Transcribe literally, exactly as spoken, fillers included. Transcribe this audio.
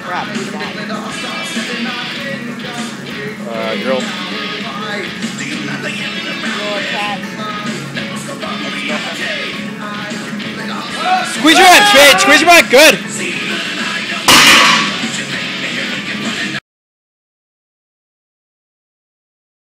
crap, who's that? Uh, girl. Little cat. Squeeze your head, straight. Squeeze your head. Good.